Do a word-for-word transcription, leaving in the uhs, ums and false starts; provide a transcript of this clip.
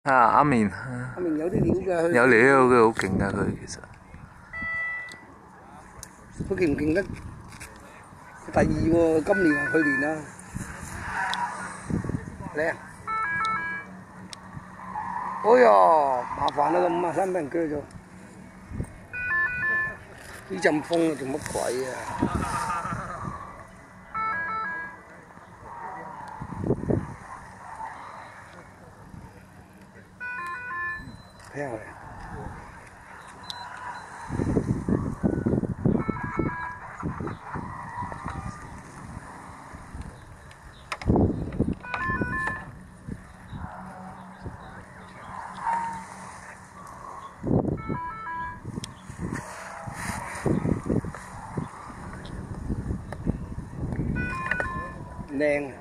啊，阿明， 阿明有啲料㗎， 有料佢好勁㗎佢其實。 佢勁唔勁得？第二喎，今年啊，去年啊，靚。哎呀，麻煩啦，咁五啊三俾人鋸咗。呢陣風啊，做乜鬼啊？睇下佢。靚。